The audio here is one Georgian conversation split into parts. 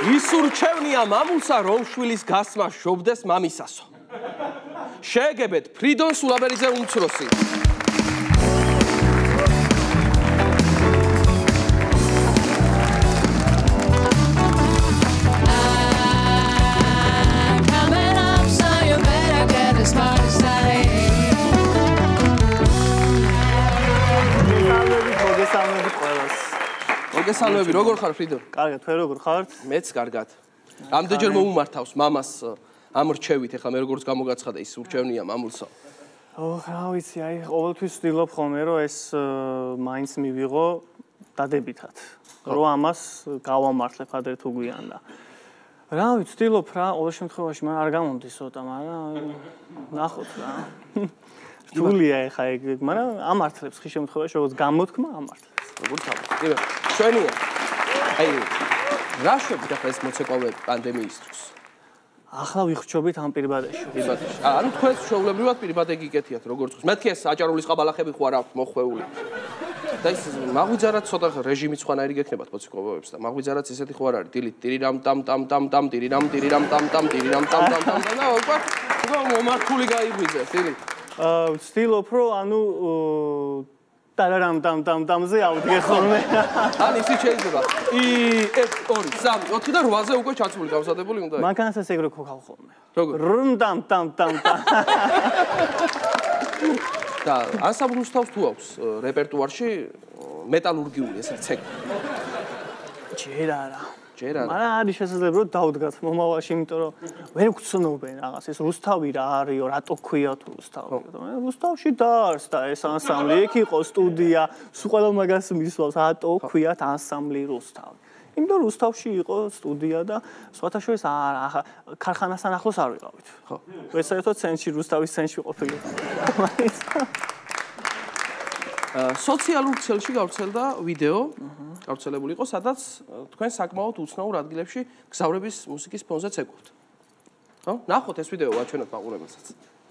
ისურჩევნია მამულსა, რომ შვილის გასმა შობდეს მამისასო. შეეგებეთ ფრიდონ სულაბერიძე უმცროსი. მოგესალმები, როგორ ხარ ფრიდონ? კარგად, თქვენ როგორ ხართ? მეც კარგად. რამდენჯერ მოუმართავს მამას ამ რჩევით, ეხლა მე როგორც გამოგაცხადა ის ურჩევნია მამულსა. რა ვიცი, აი, ყოველთვის ვცდილობ ხოლმე, რომ ეს მაინც მივიღო დადებითად. რომ ამას გავამართლებ ადრე თუ გვიან და. რა ვიცი, ვცდილობ რა, ყოველ შემთხვევაში მან არ გამომდის ცოტა, მაგრამ ნახოთ რა. რთულია ეხა ეგ, მაგრამ ამართლებს ხის შემთხვევაში, როგორც გამოთქმა ამართლებს. როგორ თავი. ჩვენია. აი, რა შვებით ახლა ეს მოცეკვავე პანდემიის დროს? ახლა ვიხრჩობით ამ პირბადაში. ანუ თქვენს ჩვეულებრივად პირბადე გიკეთიათ როგორც ხოს. მეთქი ეს აჭარულის ყაბალახები ხო არ აქვს მოხვეული. და ის მაღვიძარად ცოტა რეჟიმი სხვანაირი გექნებათ მოცეკვავეებს და მაღვიძარად ესეთი ხო არ არის. დილით ტირირამ ტამ ტამ ტამ ტამ ტირირამ ტირირამ ტამ ტამ ტირირამ ტამ ტამ ტამ და უკვე მომართული გაიგვიძეს დილით. ვცდილობ რომ ანუ ტარარამ ტამ ტამ ტამზე ავდგე ხოლმე. ან ისიც შეიძლება. 1 2 3 4 და 8-ზე უკვე ჩაცმული გამსადებული უნდა იყოს. მანქანასაც ეგრე ქოქავ ხოლმე. როგორ? რმ ტამ ტამ ტამ ტამ. და ანსამბლ რუსთავს თუ აქვს რეპერტუარში მეტალურგიული ესე ცეკვი? ჯერ არა. ჯერ არა. მაგრამ არის შესაძლებელი რომ დავდგათ მომავალში, იმიტომ რომ ვერ გვცნობენ რაღაც ეს რუსთავი რა არისო, რატო ქვია თუ რუსთავი. რუსთავში დაარს და ეს ანსამბლი იქ იყო სტუდია, სულ ყველა მაგას მისვავს, რატო ქვიათ ანსამბლი რუსთავი. იმიტომ რუსთავში იყო სტუდია და სხვათა შორის არა, ქარხანასთან ახლოს არ ვიყავით. ხო. ეს საერთოდ ცენტრში რუსთავის ცენტრში ყოფილიყო. სოციალურ ქსელში გავრცელდა ვიდეო, გავრცელებული იყო, სადაც თქვენ საკმაოდ უცნაურ ადგილებში გზავრების მუსიკის ფონზე ცეკვავთ. ხო? ნახოთ ეს ვიდეო, ვაჩვენოთ მაყურებელსაც.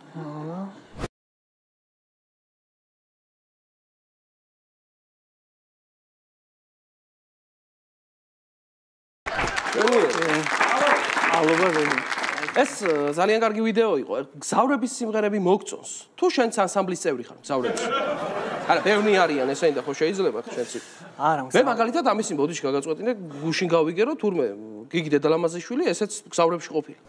ეს ძალიან კარგი ვიდეო იყო. გზავრების სიმღერები მოგწონს. თუ შენც ანსამბლის წევრი ხარ, გზავრების. არა, ბევრი არიან ესენი და ხო შეიძლება შენც. არა, მე მაგალითად ამისი მოდიში გაგაწყვეტინე, გუშინ გავიგერო თურმე გიგი დედალამაზიშვილი ესეც გზავრებში ყოფილი.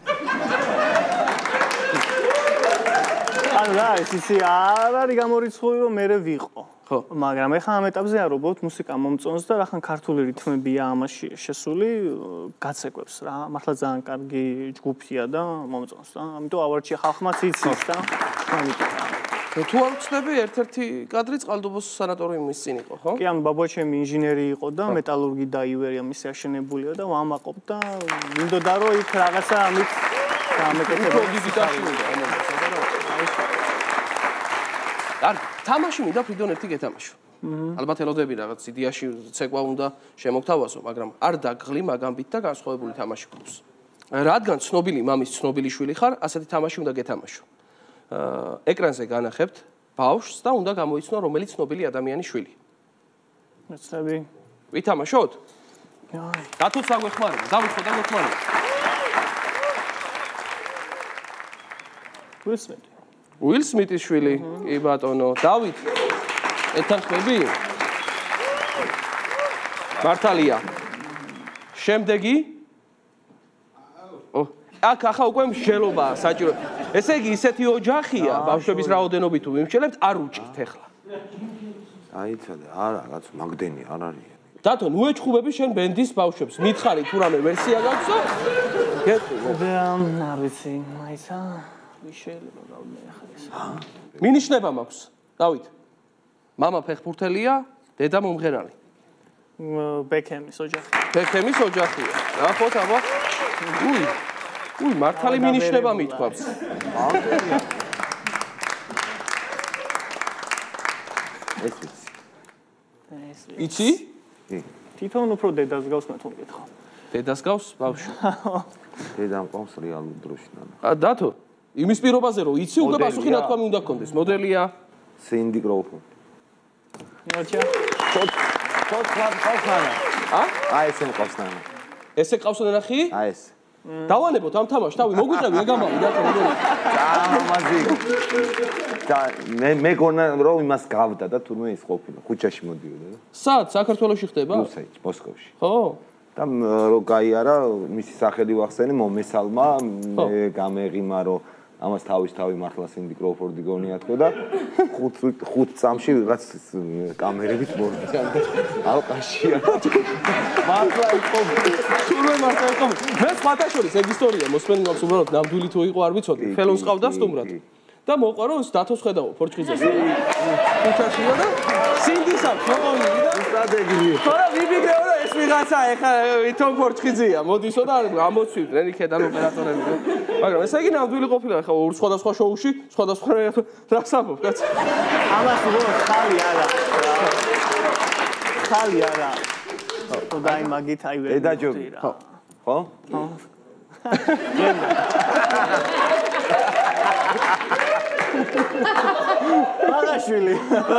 ანუ რა, ისი არ არის გამორიცხული რომ მე ვიყო. ხო. მაგრამ ეხლა ამ ეტაპზე არ ვობოთ, მუსიკა მომწონს და რახან ქართული რითმებია ამაში შესული, გაცეკვებს რა. მართლა ძალიან კარგი ჯგუფია და მომწონს და ამიტომ ავარჩია ხალხმაც იცის და ამიტომ თუ არ ვცდები, ერთ-ერთი კადრი წყალდუბოს სანატორიუმის წინ იყო, ხო? კი, ანუ ბაბუაჩემი ინჟინერი იყო და მეტალურგი და ივერია მისი აშენებულია და ვამაყობ და მინდოდა რომ იქ რაღაცა ამით გამეკეთება. არ თამაში მინდა ფრიდონ ერთი გეთამაშო. ალბათ ელოდები რაღაც იდეაში ცეკვა უნდა შემოგთავაზო, მაგრამ არ დაგღლი მაგამბით და განსხვავებული თამაში გქონს. რადგან ცნობილი მამის ცნობილი შვილი ხარ, ასეთი თამაში უნდა გეთამაშო. ეკრანზე განახებთ ბავშვს და უნდა გამოიცნო რომელი ცნობილი ადამიანის შვილი. მეცნები. ვითამაშოთ? აი. დათოს აგვეხმარება, დავიწყო და გვეხმარება. უილ სმითის შვილი, კი ბატონო, დავით. ეთანხმები? მართალია. შემდეგი? აქ ახლა უკვე მსჯელობაა საჭირო. ესე იგი ისეთი ოჯახია, ბავშვების რაოდენობით თუ ვიმსჯელებთ, არ უჭირთ ახლა. აიცადე, არა, რაც მაგდენი არ არის. დათო, ნუ ეჩხუბები შენ ბენდის ბავშვებს. მითხარი თუ რამე ვერსია გაქვსო? გეტყვი. არ ვიცი, მაისა შეიძლება გავდე ახლა ეს. მინიშნება მაქვს, დავით. მამა ფეხბურთელია, დედა მომღერალი. ბექემის ოჯახი. ბექემის ოჯახია. ნახოთ აბა. უი, მართალი მინიშნება მithქვავს. ეს ვიცი. იცი? თვითონ უფრო დედას გავს მე თვითონ გითხო. დედას გავს ბავშვი. დედამ ყავს რეალურ დროში. დათო, იმის პირობაზე რომ იცი, უკვე პასუხი ნათქვამი უნდა გქონდეს. მოდელია სინდი კროუფორდი. ნოჩა. ცოტ ყავს ნანა. აი ეს მყავს ნანა. ესე ყავს ნახი? აი ეს. დავანებოთ ამ თამაშს, თავი მოგვიყევი ეგამავი და ამაზი. და მე გონა რომ იმას გავდა და თურმე ის ყოფილა, ქუჩაში მოდიოდა და. სად საქართველოში ხდება? რუსეთში, მოსკოვში. ხო. და რო გაიარა, მისი სახელი ვახსენე მომესალმა, მე გამეღიმა რომ ამას თავი მართლა სინდი კროუფორდი გონიათქო და 5 წამში ვიღაც კამერებით მოვიდა და ალყაშია. მართლა იყო. თურმე მართლა იყო. მე სხვათა შორის ეგ ისტორია მოსმენი მაქვს უბრალოდ ნამდვილი თუ იყო არ ვიცოდი. ხელონს ყავდა სტუმრად. და მოყვა რომ დათოს ხედავ ფორჩხიზეს. ქუჩაშია და სინდის აქვს მოყოლილი და სტრატეგია. ხარა ვიბიდეო და ეს ვიღაცა ეხა ვითომ ფორჩხიზია. მოდისო და ამოცვიდნენ იქიდან ოპერატორები. მაგრამ ესე იგი ნამდვილი ყოფილა ეხა ორ სხვადასხვა შოუში, სხვადასხვა რას ამბობ კაც. ამას უბრალოდ ხალი არა. ხალი არა. ხო დაი მაგით აი ვერ. ედაჯობი. ხო? ბაღაშვილი.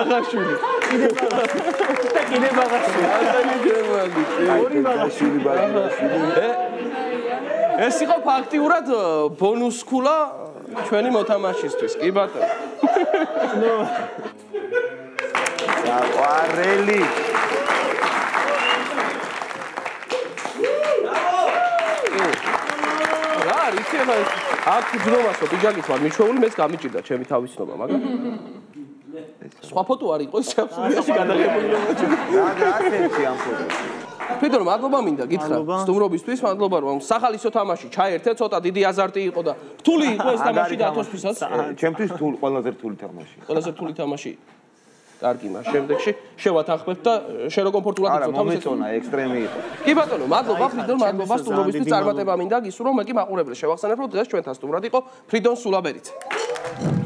კიდე ბაღაშვილი. ორი ბაღაშვილი. ეს იყო ფაქტიურად ბონუს ქულა ჩვენი მოთამაშისთვის. კი ბატონო. საყვარელი. რა იცი ახლა აქ ძნობასო პიჯაკით ვარ მიჩვეული მეც გამიჭირდა ჩემი თავისნობა მაგრამ სხვა ფოტო არ იყო ის აბსოლუტურად გადაღებული რა გასცემში ამ ფოტოს ფრიდონ მადლობა მინდა გითხრა სტუმრობისთვის მადლობა რომ სახალისო თამაში ჩაერთე ცოტა დიდი აზარტი იყო და რთული იყო ეს თამაში დათოსთვისაც ჩემთვის ყველაზე რთული თამაში ყველაზე რთული თამაში კარგი მას შემდეგში შევათანხმებთ და შენ რო კომფორტულად არა მომეწონა ექსტრემი იყო კი ბატონო მადლობა ფრიდონ მადლობა სტუმრობისთვის წარმატება მინდა გისურვო მე კი მაყურებლებს შევახსენებ რომ დღეს ჩვენთან სტუმრად იყო ფრიდონ სულაბერიძე